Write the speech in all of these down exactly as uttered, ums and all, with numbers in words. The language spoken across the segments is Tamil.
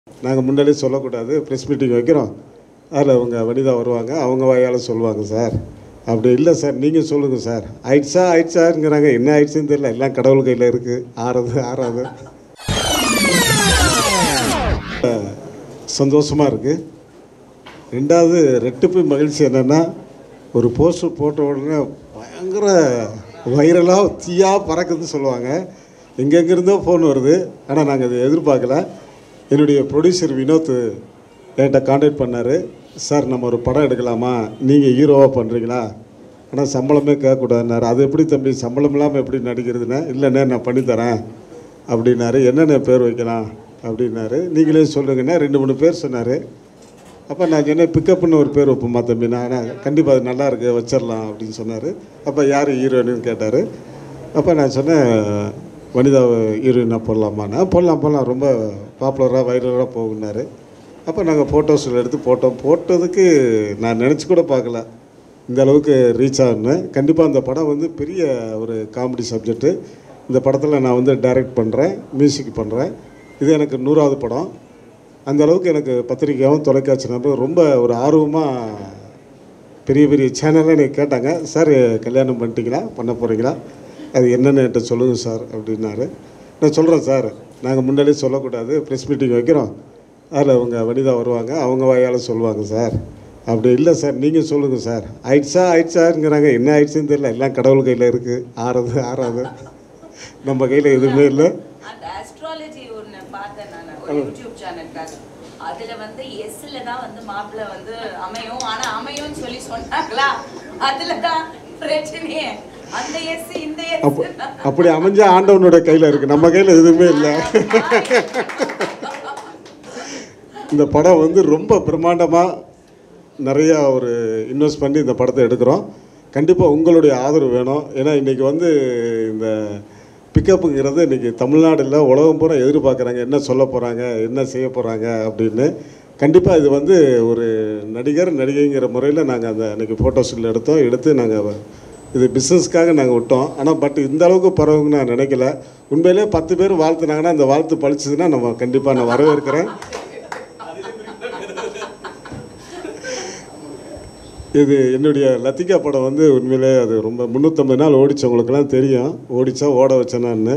நாங்கள் முன்னாடியே சொல்லக்கூடாது, ப்ரெஸ் மீட்டிங் வைக்கிறோம், அதில் அவங்க வனிதா வருவாங்க, அவங்க வாயால் சொல்லுவாங்க சார். அப்படி இல்லை சார், நீங்கள் சொல்லுங்கள் சார். ஆயிடுச்சா ஆயிடுச்சாங்கிறாங்க, என்ன ஆயிடுச்சுன்னு தெரியல, எல்லாம் கடவுள் கையில் இருக்குது. ஆறது ஆறாது சந்தோஷமாக இருக்குது. ரெண்டாவது ரெட்டிப்பு மகிழ்ச்சி என்னென்னா, ஒரு போஸ்டர் போட்ட உடனே பயங்கர வைரலாக தீயாக பறக்குதுன்னு சொல்லுவாங்க. எங்கெங்கிருந்தோ ஃபோன் வருது, ஆனால் நாங்கள் அதை எதிர்பார்க்கல. என்னுடைய ப்ரொடியூசர் வினோத் என்கிட்ட காண்டாக்ட் பண்ணார். சார், நம்ம ஒரு படம் எடுக்கலாமா, நீங்கள் ஹீரோவாக பண்ணுறீங்களா, ஆனால் சம்பளமே கேட்கக்கூடாதுன்னாரு. அது எப்படி தம்பி, சம்பளம் இல்லாமல் எப்படி நடிக்கிறதுனா, இல்லைண்ணே நான் பண்ணித்தரேன் அப்படின்னாரு. என்னென்ன பேர் வைக்கலாம் அப்படின்னாரு. நீங்களே சொல்லுங்கண்ணே. ரெண்டு மூணு பேர் சொன்னார். அப்போ நான் சொன்னேன், பிக்கப்னு ஒரு பேர் வைப்போம்மா தம்பி, நான் கண்டிப்பாக அது நல்லா இருக்குது வச்சிடலாம் அப்படின்னு சொன்னார். அப்போ யார் ஹீரோயின்னு கேட்டார். அப்போ நான் சொன்னேன், வனிதாவை ஹீரோயினாக போடலாமா, நான் போடலாம் போடலாம், ரொம்ப பாப்புலராக வைரலாக போகுன்னாரு. அப்போ நாங்கள் ஃபோட்டோஸில் எடுத்து போட்டோம். போட்டதுக்கு நான் நினச்சி கூட பார்க்கல இந்த அளவுக்கு ரீச் ஆகுன்னு. கண்டிப்பாக அந்த படம் வந்து பெரிய ஒரு காமெடி சப்ஜெக்ட்டு. இந்த படத்தில் நான் வந்து டைரக்ட் பண்ணுறேன், மியூசிக் பண்ணுறேன். இது எனக்கு நூறாவது படம். அந்த அளவுக்கு எனக்கு பத்திரிக்கையாகவும் தொலைக்காட்சி நம்பர் ரொம்ப ஒரு ஆர்வமாக பெரிய பெரிய சேனல்லாம் எனக்கு கேட்டாங்க. சார், கல்யாணம் பண்ணிட்டீங்களா, பண்ண போகிறீங்களா, அது என்னென்னு என்கிட்ட சொல்லுங்கள் சார் அப்படின்னாரு. நான் சொல்கிறேன் சார், நாங்கள் முன்னாடியே சொல்லக்கூடாது, ப்ரெஸ் மீட்டிங் வைக்கிறோம், அதில் அவங்க வனிதா வருவாங்க, அவங்க வாயால் சொல்லுவாங்க சார். அப்படி இல்லை சார், நீங்கள் சொல்லுங்கள் சார். ஆயிடுச்சா ஆயிடுச்சாங்கிறாங்க, என்ன ஆயிடுச்சுன்னு தெரியல, எல்லாம் கடவுள் கையில் இருக்குது. ஆறது ஆறாது நம்ம கையில் எதுவுமே இல்லை. அந்த அஸ்ட்ராலஜி ஒன்று பார்த்தேன் நான், ஒரு யூடியூப் சேனலுக்காக. அதில் வந்து எஸ்ல தான் வந்து மாப்பிள்ளை வந்து அமையும், ஆனால் அமையும்னு சொல்லி சொன்னாங்களா, அதில் தான் பிரச்சனையே. அந்த எஸ் இந்த எஸ் அப்படி அமைஞ்சா ஆண்டவனுடைய கையில் இருக்குது, நம்ம கையில் எதுவுமே இல்லை. இந்த படம் வந்து ரொம்ப பிரம்மாண்டமாக நிறையா ஒரு இன்வெஸ்ட் பண்ணி இந்த படத்தை எடுக்கிறோம். கண்டிப்பாக உங்களுடைய ஆதரவு வேணும். ஏன்னா இன்றைக்கி வந்து இந்த பிக்கப்புங்கிறது இன்றைக்கி தமிழ்நாடில் உலகம் பூரா எதிர்பார்க்குறாங்க, என்ன சொல்ல போகிறாங்க, என்ன செய்ய போகிறாங்க அப்படின்னு. கண்டிப்பாக இது வந்து ஒரு நடிகர் நடிகைங்கிற முறையில் நாங்கள் அந்த அன்றைக்கி ஃபோட்டோஸில் எடுத்தோம். எடுத்து நாங்கள் இது பிஸ்னஸ்க்காக நாங்கள் விட்டோம். ஆனால் பட் இந்த அளவுக்கு பரவுன்னு நான் நினைக்கல. உண்மையிலே பத்து பேர் வாழ்த்துனாங்கன்னா அந்த வாழ்த்து பழிச்சதுன்னா நம்ம கண்டிப்பாக நான் வரவேற்கிறேன். இது என்னுடைய லத்திகா படம் வந்து உண்மையிலே அது ரொம்ப முந்நூற்றம்பது நாள் ஓடிச்சவங்களுக்கெல்லாம் தெரியும், ஓடிச்சா ஓட வச்சேனான்னு.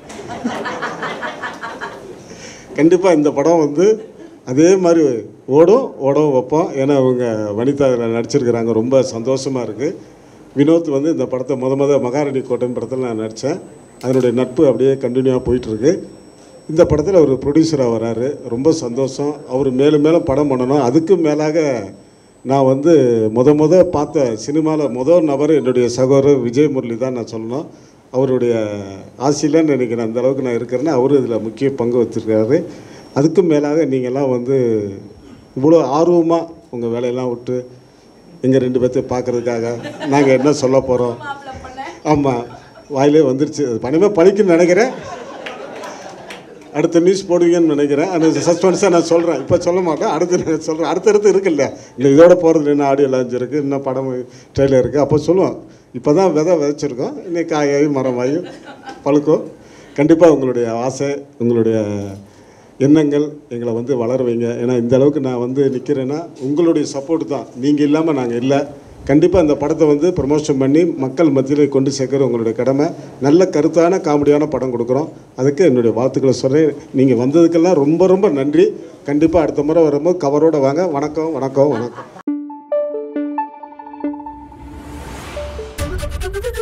கண்டிப்பாக இந்த படம் வந்து அதே மாதிரி ஓடும், ஓடவும் வைப்போம். ஏன்னா அவங்க வனிதா நடிச்சிருக்கிறாங்க, ரொம்ப சந்தோஷமாக இருக்குது. வினோத் வந்து இந்த படத்தை முத முத மகாராணி கோட்டைன்னு படத்தில் நான் நடித்தேன். அதனுடைய நட்பு அப்படியே கண்டினியூவாக போயிட்டுருக்கு. இந்த படத்தில் ஒரு ப்ரொடியூசராக வராரு, ரொம்ப சந்தோஷம். அவர் மேலும் மேலும் படம் பண்ணணும். அதுக்கும் மேலாக நான் வந்து முத முத பார்த்த சினிமாவில் முதல் நபர் என்னுடைய சகோதரர் விஜய் முரளி தான் நான் சொல்லணும். அவருடைய ஆசையில் நினைக்கிறேன் அந்த அளவுக்கு நான் இருக்கிறேன்னா அவரும் இதில் முக்கிய பங்கு வச்சுருக்காரு. அதுக்கும் மேலாக நீங்கள்லாம் வந்து இவ்வளோ ஆர்வமாக உங்கள் வேலையெல்லாம் விட்டு எங்கள் ரெண்டு பேர்த்தையும் பார்க்குறதுக்காக நாங்கள் என்ன சொல்ல போகிறோம். ஆமாம், வாயிலே வந்துருச்சு. அது பணமே பழிக்குன்னு நினைக்கிறேன். அடுத்த நியூஸ் போடுவீங்கன்னு நினைக்கிறேன். அந்த சஸ்பென்ஸாக நான் சொல்கிறேன், இப்போ சொல்ல மாட்டேன், அடுத்து நான் சொல்கிறேன். அடுத்தடுத்து இருக்குல்ல, இல்லை இதோட போகிறது என்ன ஆடியோ லான்ச் இருக்குது, இன்னும் படம் ட்ரெயிலர் இருக்குது, அப்போ சொல்லுவோம். இப்போ தான் விதை விதைச்சிருக்கோம், இன்னைக்கு காயாகி மரமாகி பழுக்கும். கண்டிப்பாக உங்களுடைய ஆசை, உங்களுடைய எண்ணங்கள் எங்களை வந்து வளர வைங்க. ஏன்னா இந்த அளவுக்கு நான் வந்து நிற்கிறேன்னா உங்களுடைய சப்போர்ட் தான். நீங்கள் இல்லாமல் நாங்கள் இல்லை. கண்டிப்பாக இந்த படத்தை வந்து ப்ரமோஷன் பண்ணி மக்கள் மத்தியில் கொண்டு சேர்க்குற உங்களுடைய கடமை. நல்ல கருத்தான காமெடியான படம் கொடுக்குறோம். அதுக்கு என்னுடைய வாழ்த்துக்களை சொல்கிறேன். நீங்கள் வந்ததுக்கெல்லாம் ரொம்ப ரொம்ப நன்றி. கண்டிப்பாக அடுத்த முறை வரும்போது கவரோடு வாங்க. வணக்கம் வணக்கம் வணக்கம்.